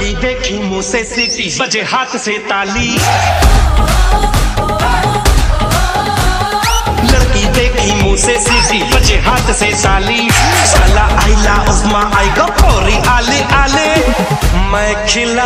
लड़की देखी मुंह से सीटी बजे हाथ से ताली। लड़की देखी मुंह से सीटी बजे हाथ से ताली। साला आइला उस्मा आई गो पोरी आले आले। मैं खिला